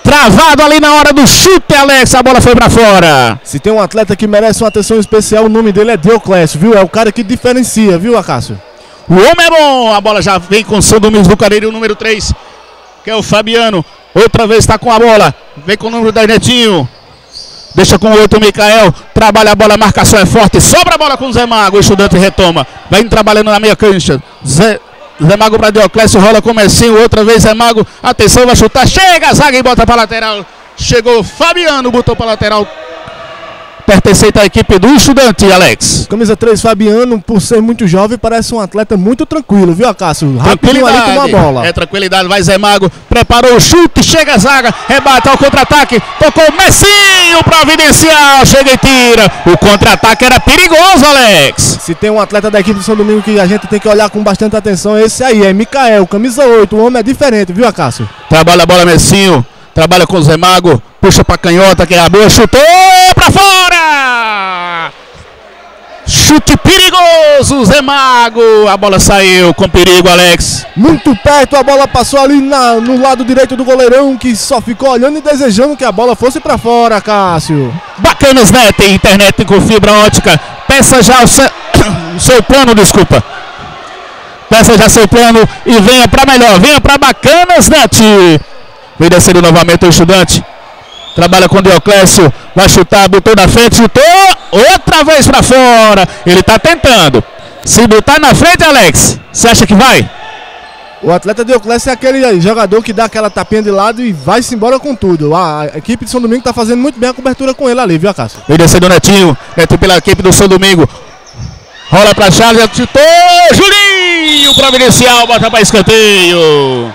Travado ali na hora do chute, Alex, a bola foi pra fora. Se tem um atleta que merece uma atenção especial, o nome dele é Dioclésio, viu? É o cara que diferencia, viu, Acácio? O homem é bom, a bola já vem com o São Domingos do Careiro, o número 3, que é o Fabiano. Outra vez está com a bola, vem com o número 10, Netinho. Deixa com o 8, o Micael, trabalha a bola, a marcação é forte, sobra a bola com o Zé Mago, o Estudante retoma. Vem trabalhando na meia cancha, Zé Mago para Dioclésio, rola comecinho, outra vez Zé Mago, atenção, vai chutar, chega a zaga e bota para lateral. Chegou Fabiano, botou para lateral. Pertencente à equipe do Estudante, Alex. Camisa 3, Fabiano, por ser muito jovem, parece um atleta muito tranquilo, viu, Acácio? Rapidinho ali com uma bola. É tranquilidade, vai Zé Mago, preparou o chute, chega a zaga, rebate ao contra-ataque, tocou Messinho, providencial, chega e tira. O contra-ataque era perigoso, Alex. Se tem um atleta da equipe do São Domingo que a gente tem que olhar com bastante atenção, esse aí é Micael, camisa 8, o homem é diferente, viu, Acácio? Trabalha a bola Messinho, trabalha com o Zé Mago, puxa pra canhota, que é a boa, chutou pra fora! Chute perigoso, Zé Mago, a bola saiu com perigo, Alex. Muito perto, a bola passou ali no lado direito do goleirão, que só ficou olhando e desejando que a bola fosse pra fora, Cássio. Bacanas Net, internet com fibra ótica, peça já o seu plano, desculpa. Peça já seu plano e venha pra melhor, venha pra Bacanas Net. Vem descendo novamente o Estudante. Trabalha com o Dioclésio. Vai chutar, botou na frente, chutou. Outra vez pra fora. Ele tá tentando. Se botar na frente, Alex, você acha que vai? O atleta Dioclésio é aquele jogador que dá aquela tapinha de lado e vai-se embora com tudo. A equipe de São Domingo tá fazendo muito bem a cobertura com ele ali, viu, Cássio? Vem descendo o Netinho. Netinho pela equipe do São Domingo. Rola pra Charles, chutou. Julinho, providencial, bota pra escanteio.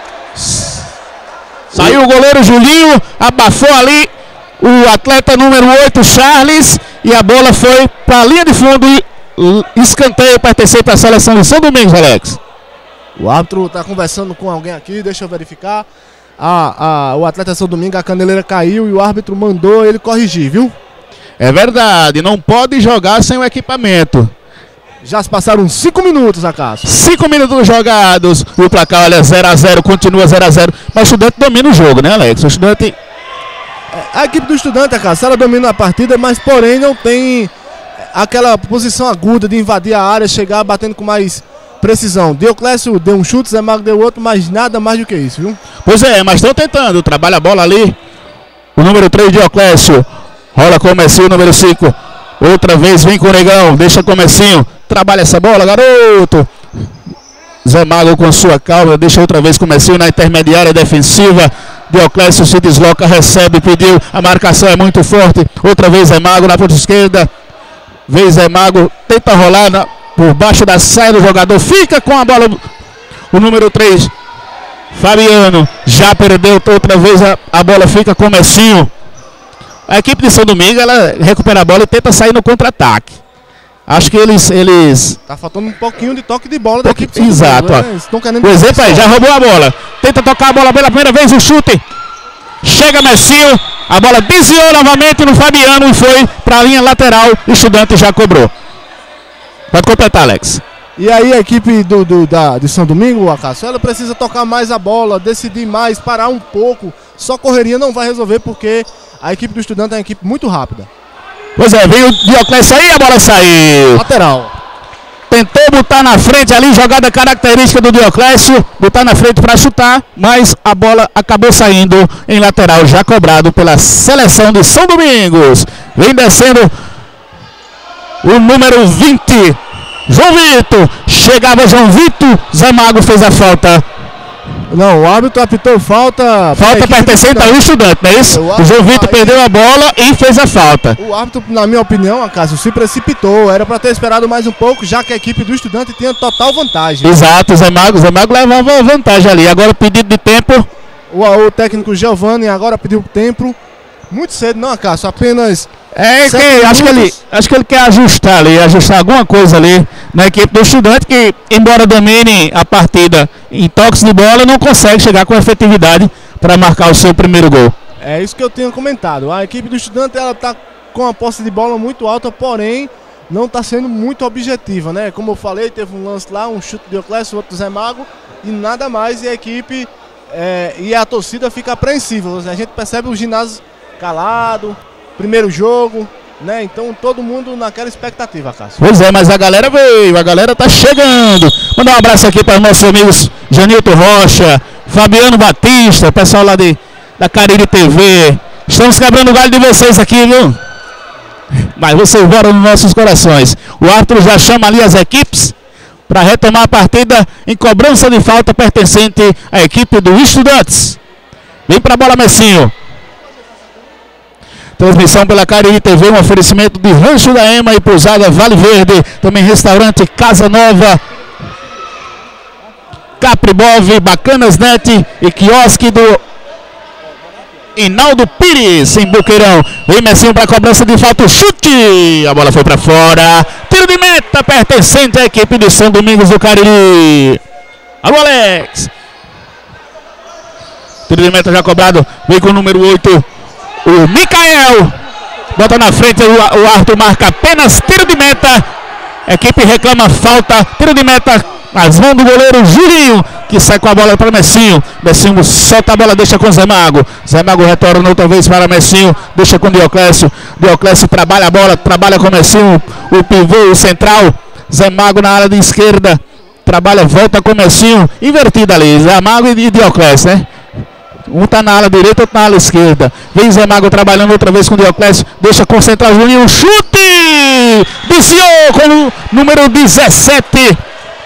Saiu o goleiro Julinho, abafou ali o atleta número 8, Charles, e a bola foi para a linha de fundo e escanteio pertencente à seleção de São Domingos, Alex. O árbitro está conversando com alguém aqui, deixa eu verificar. O atleta São Domingos, a caneleira caiu e o árbitro mandou ele corrigir, viu? É verdade, não pode jogar sem o equipamento. Já se passaram 5 minutos, Acácio. 5 minutos jogados. O placar, olha, 0-0, continua 0-0. Mas o Estudante domina o jogo, né, Alex? O Estudante... A equipe do Estudante, Acácio, ela domina a partida, mas porém não tem aquela posição aguda de invadir a área, chegar batendo com mais precisão. Dioclésio deu um chute, Zé Mago deu outro, mas nada mais do que isso, viu? Pois é, mas estão tentando. Trabalha a bola ali. O número 3, Dioclésio. Rola com o Messinho, número 5. Outra vez vem com o Negão, deixa com o Messinho. Trabalha essa bola, garoto. Zé Mago com sua calma, deixa outra vez com o Messinho na intermediária defensiva. Dioclésio se desloca, recebe, pediu. A marcação é muito forte. Outra vez Zé Mago na ponta esquerda. Vem Zé Mago, tenta rolar por baixo da saia do jogador. Fica com a bola o número 3. Fabiano já perdeu outra vez. A bola fica com o Messinho. A equipe de São Domingo, ela recupera a bola e tenta sair no contra-ataque. Acho que eles... Tá faltando um pouquinho de toque de bola da equipe. Exato. Por exemplo, aí, já roubou a bola. Tenta tocar a bola pela primeira vez, o chute. Chega Messinho. A bola desviou novamente no Fabiano e foi para a linha lateral. O Estudante já cobrou. Pode completar, Alex. E aí a equipe de São Domingo, Acácio, ela precisa tocar mais a bola, decidir mais, parar um pouco. Só correria não vai resolver porque a equipe do Estudante é uma equipe muito rápida. Pois é, veio o Dioclésio aí, a bola saiu. Lateral. Tentou botar na frente ali, jogada característica do Dioclésio, botar na frente para chutar, mas a bola acabou saindo em lateral, já cobrado pela seleção de São Domingos. Vem descendo o número 20, João Vitor. Chegava João Vitor, Zé Mago fez a falta. Não, o árbitro apitou falta. Falta pertencente ao Estudante, não é isso? O João Vitor perdeu a bola e fez a falta. O árbitro, na minha opinião, Acácio, se precipitou. Era para ter esperado mais um pouco, já que a equipe do Estudante tinha total vantagem. Exato, o Zé Mago levava vantagem ali. Agora o pedido de tempo. O técnico Giovanni agora pediu tempo. Muito cedo, não, Acácio? Apenas. Acho que ele quer ajustar alguma coisa ali na equipe do Estudante, que embora domine a partida em toques de bola, não consegue chegar com efetividade para marcar o seu primeiro gol. É isso que eu tinha comentado. A equipe do Estudante, ela está com a posse de bola muito alta, porém não está sendo muito objetiva, né? Como eu falei, teve um lance lá, um chute de Dioclésio, outro do Zé Mago e nada mais, e a equipe e a torcida fica apreensiva. A gente percebe o ginásio calado, primeiro jogo, né? Então todo mundo naquela expectativa, Cássio. Pois é, mas a galera veio, a galera tá chegando. Mandar um abraço aqui para os nossos amigos Janilton Rocha, Fabiano Batista, o pessoal lá da Cariri TV. Estamos quebrando o galho de vocês aqui, viu? Mas vocês moram nos nossos corações. O árbitro já chama ali as equipes para retomar a partida em cobrança de falta pertencente à equipe do Estudantes. Vem para a bola, Messinho. Transmissão pela Cariri TV, um oferecimento de Rancho da Ema e Pousada Vale Verde. Também restaurante Casa Nova, Capribov, Bacanas Net e quiosque do Inaldo Pires em Boqueirão. Vem Messinho para a cobrança de falta, o chute, a bola foi para fora, tiro de meta pertencente à equipe de São Domingos do Cariri. Alô, Alex. Tiro de meta já cobrado, vem com o número 8, o Micael, bota na frente, o Arthur marca apenas tiro de meta. A equipe reclama falta, tiro de meta nas mãos do goleiro Julinho, que sai com a bola para Messinho. Messinho solta a bola, deixa com Zé Mago. Zé Mago retorna outra vez para Messinho, deixa com Dioclésio. Dioclésio trabalha a bola, trabalha com Messinho, o pivô, o central. Zé Mago na área de esquerda, trabalha, volta com Messinho, invertida ali, Zé Mago e Dioclésio, né? Um tá na ala direita, outro na ala esquerda. Vem Zé Mago trabalhando outra vez com o Dioclésio, deixa com o central Julinho, chute! Desviou com o número 17.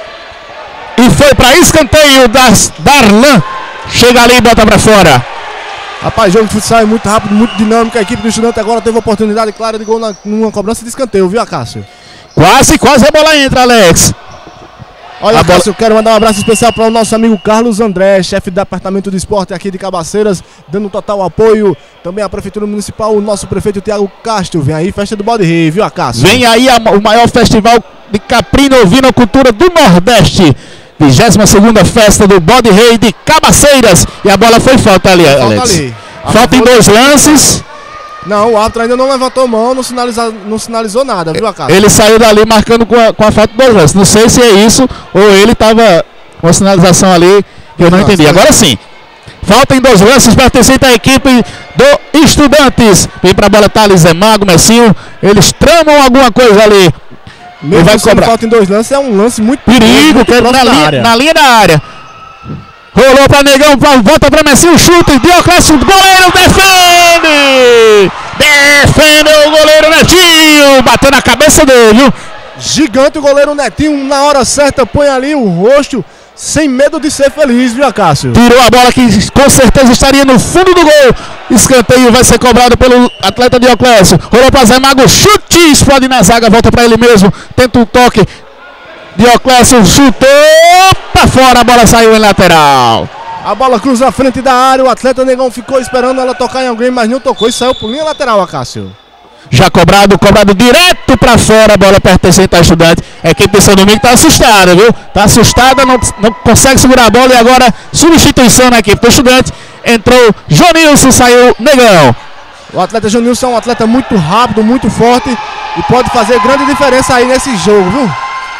E foi para escanteio Darlan. Chega ali e bota para fora. Rapaz, jogo de futsal é muito rápido, muito dinâmico. A equipe do Estudante agora teve a oportunidade clara de gol numa cobrança de escanteio, viu, Cássio? Quase a bola entra, Alex. Olha, Cássio, eu quero mandar um abraço especial para o nosso amigo Carlos André, chefe do Departamento de Esporte aqui de Cabaceiras, dando total apoio. Também a Prefeitura Municipal, o nosso prefeito Tiago Castro. Vem aí, festa do Bode Rei, viu, Cássio? Vem aí o maior festival de caprino ovinocultura do Nordeste. 22ª festa do Bode Rei de Cabaceiras. E a bola foi falta ali, Alex. Falta em 2 lances. Não, o árbitro ainda não levantou mão, não sinalizou nada, viu, Cássio? Ele saiu dali marcando com a falta de 2 lances. Não sei se é isso ou ele estava com a sinalização ali que eu não entendi. Agora sim. Falta em 2 lances, pertencente à equipe do Estudantes. Vem pra bola, Thales, Zé Mago, Messinho. Eles tramam alguma coisa ali. Mesmo vai cobrar. Falta em 2 lances, é um lance muito perigo, que é na linha da área. Rolou pra Negão, volta pra Messinho, chute, Dioclésio, goleiro defende! Defende o goleiro Netinho, bateu na cabeça dele, viu? Gigante o goleiro Netinho, na hora certa põe ali o rosto, sem medo de ser feliz, viu, Cássio? Tirou a bola que com certeza estaria no fundo do gol. Escanteio vai ser cobrado pelo atleta Dioclésio. Rolou pra Zé Mago, chute, explode na zaga, volta pra ele mesmo, tenta um toque. Dioclésio chutou pra fora, a bola saiu em lateral. A bola cruza a frente da área, o atleta Negão ficou esperando ela tocar em alguém, mas não tocou e saiu por linha lateral, Cássio. Já cobrado direto pra fora, a bola pertencente ao Estudante. A equipe de São Domingos tá assustada, viu? Tá assustada, não consegue segurar a bola e agora substituição na equipe do Estudante. Entrou Jonilson, saiu Negão. O atleta Jonilson é um atleta muito rápido, muito forte e pode fazer grande diferença aí nesse jogo, viu?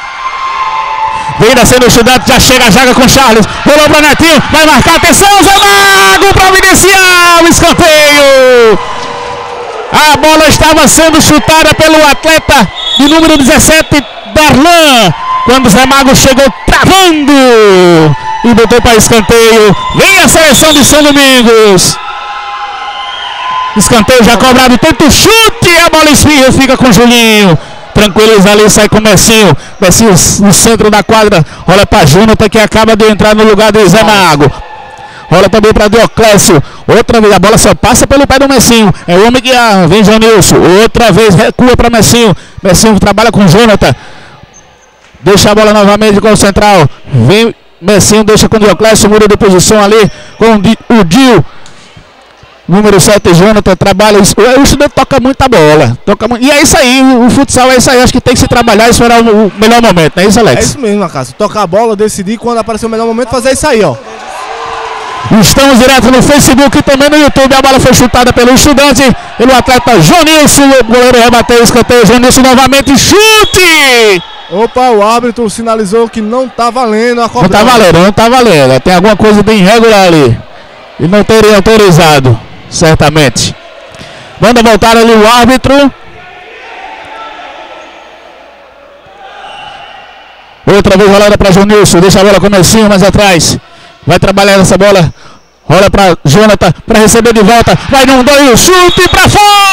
Vem nascendo o Estudante, já chega a zaga com Charles. Rolou para Netinho, vai marcar, atenção, Zé Mago, providencial, escanteio. A bola estava sendo chutada pelo atleta de número 17, Darlan. Quando o Zé Mago chegou travando e botou para escanteio. Vem a seleção de São Domingos. Escanteio já cobrado, tenta o chute, a bola espirra, fica com o Julinho. Tranquiliza ali, sai com o Messinho. Messinho no centro da quadra. Rola para Júnior, que acaba de entrar no lugar de Zé Mago. Rola também para Dioclésio. Outra vez, a bola só passa pelo pé do Messinho. É o homem que vem Jonilson. Outra vez, recua para Messinho. Messinho trabalha com Jonathan. Deixa a bola novamente com o central. Vem Messinho, deixa com o Dioclésio. Muda de posição ali com o Dio. Número 7, Jonathan, trabalha. O Estudante toca muita bola. E é isso aí, o futsal é isso aí. Acho que tem que se trabalhar e esperar o melhor momento, não é isso, Alex? É isso mesmo, Cássio. Tocar a bola, decidir quando aparecer o melhor momento, fazer isso aí, ó. Estamos direto no Facebook e também no YouTube. A bola foi chutada pelo Estudante, pelo atleta Jonilson. O goleiro rebateu, escanteio. Jonilson novamente, chute! Opa, o árbitro sinalizou que não tá valendo a cobrança. Não tá valendo. Tem alguma coisa de irregular ali. E não teria autorizado, certamente. Manda voltar ali o árbitro. Outra vez rolada para Jonilson. Deixa a bola comecinho mais atrás. Vai trabalhar essa bola. Rola para Jonathan para receber de volta. Vai num dois, chute para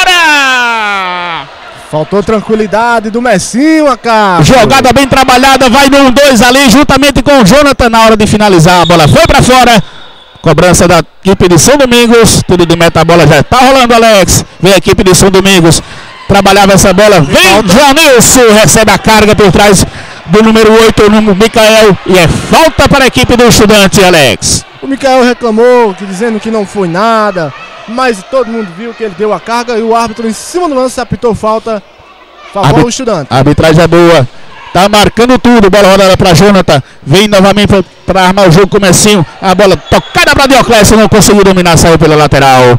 fora! Faltou tranquilidade do Messinho, Acácio. Jogada bem trabalhada. Vai num dois ali juntamente com o Jonathan na hora de finalizar. A bola foi para fora. Cobrança da equipe de São Domingos. Tudo de meta, a bola já está rolando, Alex. Vem a equipe de São Domingos. Trabalhava essa bola. Vem Jonilson. Recebe a carga por trás do número 8, o número Micael. E é falta para a equipe do Estudante, Alex. O Micael reclamou, dizendo que não foi nada. Mas todo mundo viu que ele deu a carga. E o árbitro em cima do lance apitou falta. Favor o Estudante. A arbitragem é boa. Tá marcando tudo, bola rodada para Jonathan. Vem novamente para armar o jogo, comecinho. A bola tocada para Dioclésio, não conseguiu dominar, saiu pela lateral.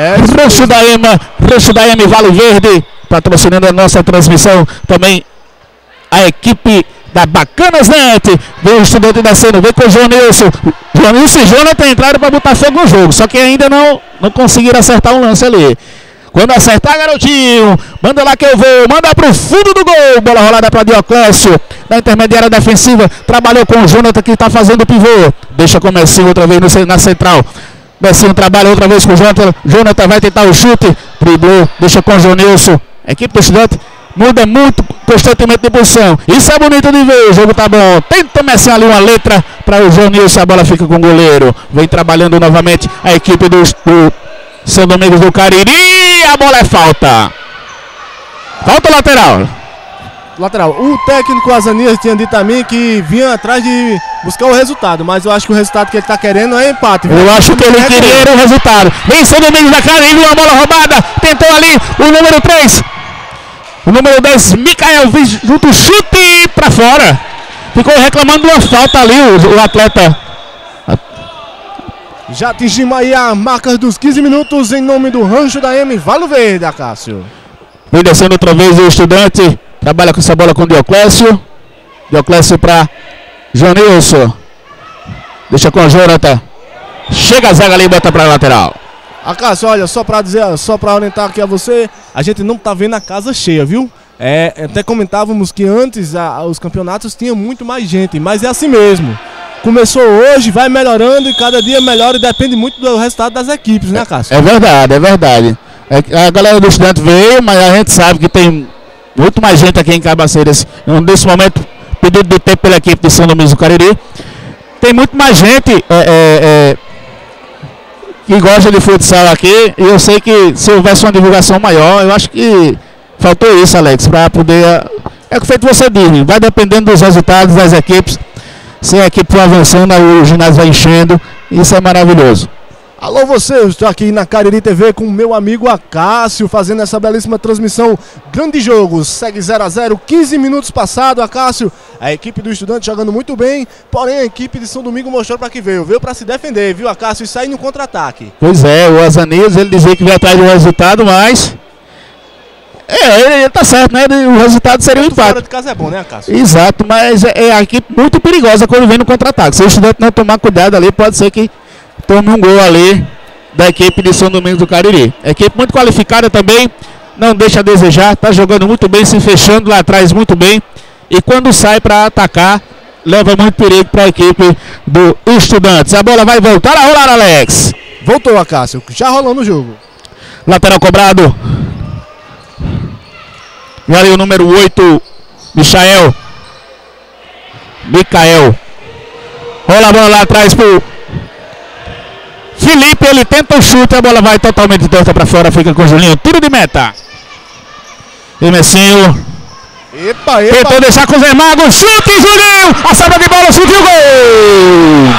Rancho da M Vale Verde, patrocinando a nossa transmissão. Também a equipe da Bacanas Net. Vem o Estudante descendo, vem com o Jonilson. Jonilson e Jonathan entraram para botar fogo no jogo, só que ainda não conseguiram acertar um lance ali. Quando acertar, garotinho, manda lá que eu vou, manda pro fundo do gol. Bola rolada para Dioclésio, na intermediária defensiva. Trabalhou com o Jonathan que está fazendo o pivô. Deixa com o Messinho outra vez na central. Messinho trabalha outra vez com o Jonathan. Jonathan vai tentar o chute. Driblou, deixa com o Jonilson. A equipe do Estudante muda muito constantemente de posição. Isso é bonito de ver, o jogo tá bom. Tenta começar ali uma letra para o Jonilson. A bola fica com o goleiro. Vem trabalhando novamente a equipe do São Domingos do Cariri. A bola é falta. Falta lateral. Lateral. O técnico Azanias tinha dito a mim que vinha atrás de buscar o resultado, mas eu acho que o resultado que ele está querendo é empate. Eu acho que ele queria era o resultado. Vem São Domingos da Cariri, uma bola roubada. Tentou ali o número 3. O número 10, Micael, junto, chute para fora. Ficou reclamando de uma falta ali o atleta. Já atingimos aí a marca dos 15 minutos em nome do Rancho da M Vale Verde, Acácio. Vem descendo outra vez o Estudante. Trabalha com essa bola com o Dioclésio. Dioclésio para Jonilson. Deixa com o Jonathan. Chega a zaga ali e bota para a lateral. Acácio, olha, só para orientar aqui a você, a gente não tá vendo a casa cheia, viu? Até comentávamos que antes os campeonatos tinham muito mais gente, mas é assim mesmo. Começou hoje, vai melhorando e cada dia melhora e depende muito do resultado das equipes, né, Cássio? É verdade, é verdade. A galera do Estudante veio, mas a gente sabe que tem muito mais gente aqui em Cabaceiras. Nesse momento, pedido de tempo pela equipe de São Domingos do Cariri. Tem muito mais gente que gosta de futsal aqui. E eu sei que se houvesse uma divulgação maior, eu acho que faltou isso, Alex, para poder... É o que feito você diz, vai dependendo dos resultados das equipes. Se a equipe for avançando, o ginásio vai enchendo. Isso é maravilhoso. Alô você, eu estou aqui na Cariri TV com o meu amigo Acácio, fazendo essa belíssima transmissão. Grande jogo, segue 0-0, 15 minutos passado, Acácio. A equipe do Estudante jogando muito bem, porém a equipe de São Domingo mostrou para que veio para se defender, viu, Acácio, e sair no contra-ataque. Pois é, o Azanias, ele dizia que veio atrás do resultado, mas... ele tá certo, né? O resultado seria um empate. Fora de casa é bom, né, Acácio? Exato, mas é a equipe muito perigosa quando vem no contra-ataque. Se o Estudante não tomar cuidado ali, pode ser que tome um gol ali da equipe de São Domingos do Cariri. Equipe muito qualificada também, não deixa a desejar, tá jogando muito bem, se fechando lá atrás muito bem. E quando sai para atacar, leva muito perigo para a equipe do Estudantes. A bola vai voltar a rolar, Alex. Voltou, Acácio, já rolou no jogo. Lateral cobrado. E ali o número 8, Micael. Rola a bola lá atrás pro Felipe, ele tenta o chute, a bola vai totalmente torta para fora, fica com o Julinho, tiro de meta. E Messinho. Epa. Tentou deixar com o Zé Mago, chute, Julinho, a sobra de bola, chute e o gol.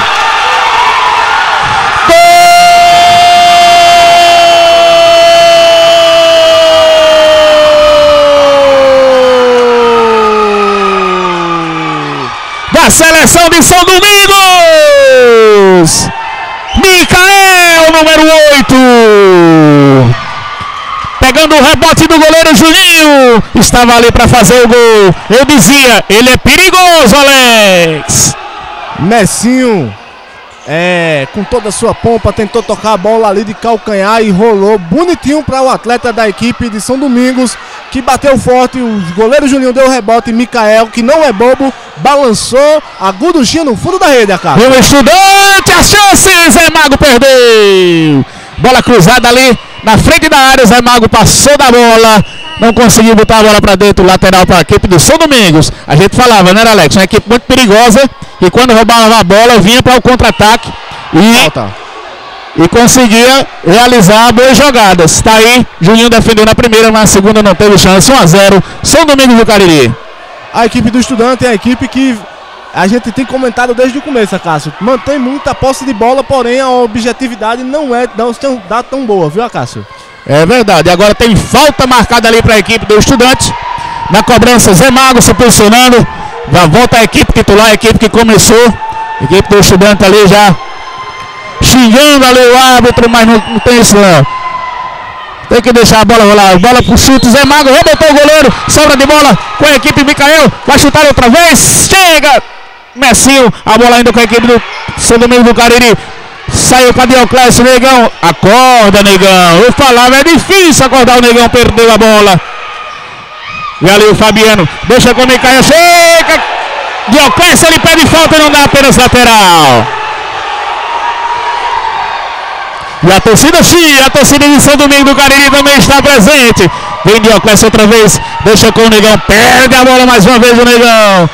Da seleção de São Domingos, Micael, número 8, pegando o rebote do goleiro Julinho, estava ali para fazer o gol. Eu dizia, ele é perigoso, Alex. Messinho com toda a sua pompa, tentou tocar a bola ali de calcanhar e rolou bonitinho para o atleta da equipe de São Domingos, que bateu forte. O goleiro Julinho deu o rebote, Micael, que não é bobo, balançou, aguduchinha no fundo da rede, cara. E o Estudante, a chance, Zé Mago perdeu. Bola cruzada ali na frente da área, Zé Mago passou da bola, não conseguiu botar a bola para dentro, lateral para a equipe do São Domingos. A gente falava, né, Alex? Uma equipe muito perigosa, e quando roubava a bola vinha para o contra-ataque e conseguia realizar boas jogadas. Está aí, Juninho defendeu na primeira, na segunda não teve chance. 1-0, São Domingos do Cariri. A equipe do Estudante é a equipe que a gente tem comentado desde o começo, Acácio. Mantém muita posse de bola, porém a objetividade não dá tão boa, viu, Acácio? É verdade, agora tem falta marcada ali para a equipe do Estudante. Na cobrança, Zé Mago se posicionando. Já volta a equipe titular, a equipe que começou. A equipe do Estudante ali já xingando ali o árbitro, mas não tem isso não. Tem que deixar a bola rolar. Bola pro chute, Zé Mago rebotou o goleiro. Sobra de bola com a equipe Micael. Vai chutar outra vez. Chega! Messinho, a bola ainda com a equipe do São Domingos do Cariri. Saiu para Dioclésio, Negão. Acorda, Negão. Eu falava, é difícil acordar o Negão, perdeu a bola. E ali o Fabiano, deixa com o Micael, chega! Dioclésio, ele pede falta e não dá, apenas lateral. E a torcida sim, a torcida de São Domingos do Cariri também está presente. Vem Dioclésio outra vez, deixa com o Negão, perde a bola mais uma vez o Negão.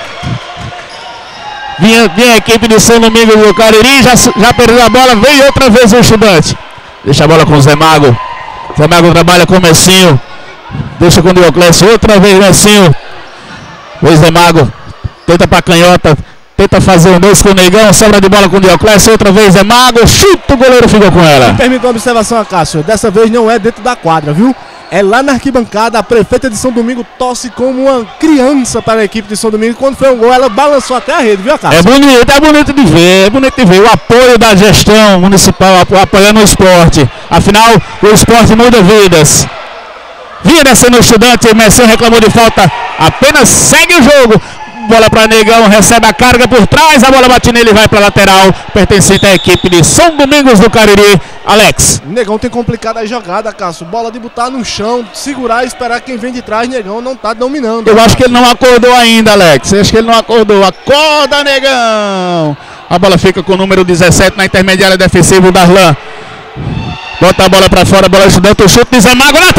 Vinha a equipe de São Domingos do Cariri, já perdeu a bola, vem outra vez o Estudante. Deixa a bola com o Zé Mago. Zé Mago trabalha com o Messinho. Deixa com o Dioclésio, outra vez Messinho. O Zé Mago tenta para canhota, tenta fazer o dois com o Negão, sobra de bola com o Dioclésio, outra vez Zé Mago, chuta, o goleiro fica com ela. Me permita uma observação, Acácio, dessa vez não é dentro da quadra, viu? É lá na arquibancada, a prefeita de São Domingo tosse como uma criança para a equipe de São Domingo. Quando foi um gol, ela balançou até a rede, viu, Acácio? É bonito de ver, o apoio da gestão municipal, apoiando o esporte. Afinal, o esporte muda vidas. Vinha descendo o Estudante, o Messinho reclamou de falta, apenas segue o jogo. Bola para Negão, recebe a carga por trás, a bola bate nele e vai para lateral, pertencente à equipe de São Domingos do Cariri. Alex. Negão tem complicado a jogada, Cássio. Bola de botar no chão, segurar e esperar quem vem de trás. Negão não tá dominando. Eu acho que ele não acordou ainda, Alex. Eu acho que ele não acordou. Acorda, Negão. A bola fica com o número 17 na intermediária defensiva, o Darlan. Bota a bola para fora, bola Estudante, o chute de Zé Mago na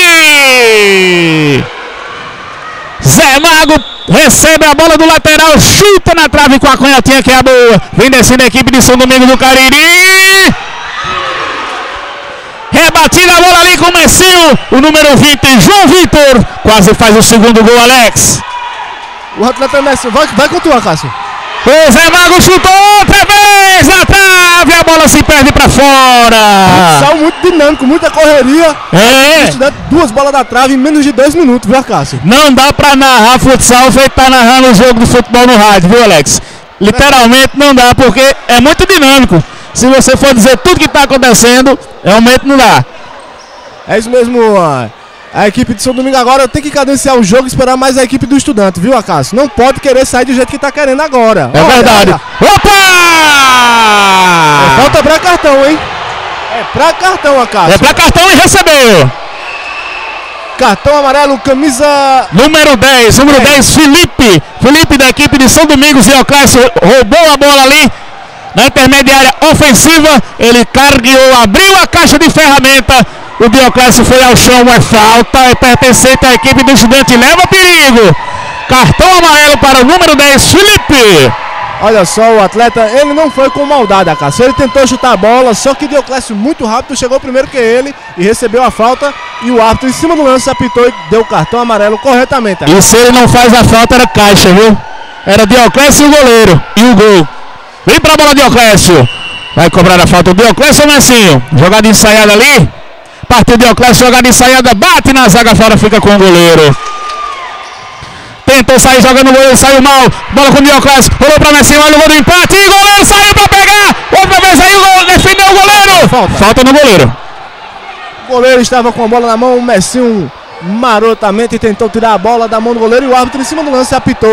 trave. Zé Mago recebe a bola do lateral, chuta na trave com a canhotinha que é a boa. Vem descendo a equipe de São Domingos do Cariri. Rebatida a bola ali com o Messinho. O número 20, João Vitor. Quase faz o segundo gol, Alex. O atleta Messinho vai continuar, Cássio. O Zé Mago chutou outra vez na trave. A bola se perde pra fora. Futsal muito dinâmico, muita correria. Duas bolas da trave em menos de 2 minutos, viu, Cássio? Não dá pra narrar futsal feito tá narrando o jogo de futebol no rádio, viu, Alex? Literalmente não dá, porque é muito dinâmico. Se você for dizer tudo que tá acontecendo, realmente não dá. É isso mesmo. A equipe de São Domingo agora tem que cadenciar o jogo e esperar mais a equipe do Estudante, viu, Acácio? Não pode querer sair do jeito que tá querendo agora. É verdade. Opa! Falta pra cartão, hein? É pra cartão, Acácio. É pra cartão e recebeu. Cartão amarelo, camisa... Número 10, Felipe. Felipe da equipe de São Domingos. Dioclésio roubou a bola ali na intermediária ofensiva. Ele cargueou, abriu a caixa de ferramenta. O Dioclésio foi ao chão, é falta, é pertencente à equipe do Estudante, leva perigo. Cartão amarelo para o número 10, Felipe. Olha só, o atleta, ele não foi com maldade, Acácio. Ele tentou chutar a bola, só que o Dioclésio muito rápido chegou primeiro que ele e recebeu a falta. E o árbitro em cima do lance apitou e deu o cartão amarelo corretamente, Acácio. E se ele não faz a falta, era caixa, viu? Era Dioclésio e o goleiro. E o gol. Vem pra bola, Dioclésio. Vai cobrar a falta o Dioclésio, Messinho. Jogada ensaiada ali. Partiu Dioclésio, jogada ensaiada, bate na zaga fora, fica com o goleiro. Tentou sair jogando o goleiro, saiu mal. Bola com o Dioclésio, rolou pra Messinho, olha o gol do empate. E o goleiro saiu pra pegar. Outra vez aí o gol, defendeu o goleiro. Falta no goleiro. O goleiro estava com a bola na mão, o Messinho marotamente tentou tirar a bola da mão do goleiro e o árbitro em cima do lance apitou.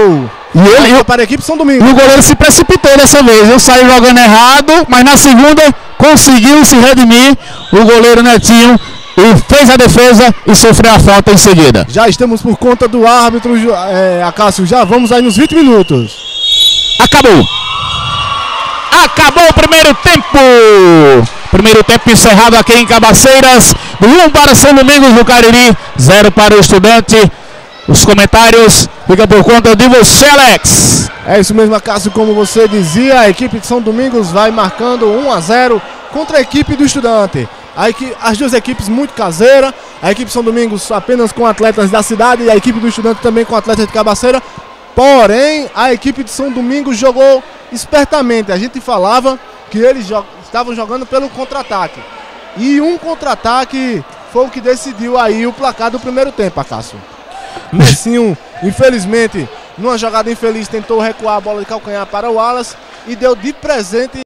para a equipe São Domingos. E o goleiro se precipitou dessa vez. Eu saí jogando errado, mas na segunda conseguiu se redimir o goleiro Netinho e fez a defesa e sofreu a falta em seguida. Já estamos por conta do árbitro, Acácio. Já vamos aí nos 20 minutos. Acabou. Acabou o primeiro tempo. Primeiro tempo encerrado aqui em Cabaceiras. 1 para São Domingos do Cariri, 0 para o Estudante. Os comentários ficam por conta de você, Alex. É isso mesmo, Acácio, como você dizia, a equipe de São Domingos vai marcando 1-0 contra a equipe do Estudante. As duas equipes muito caseiras, a equipe de São Domingos apenas com atletas da cidade e a equipe do Estudante também com atletas de Cabaceira. Porém, a equipe de São Domingos jogou espertamente. A gente falava que eles estavam jogando pelo contra-ataque. E um contra-ataque foi o que decidiu aí o placar do primeiro tempo, Acácio. Messinho, infelizmente, numa jogada infeliz, tentou recuar a bola de calcanhar para o Wallace e deu de presente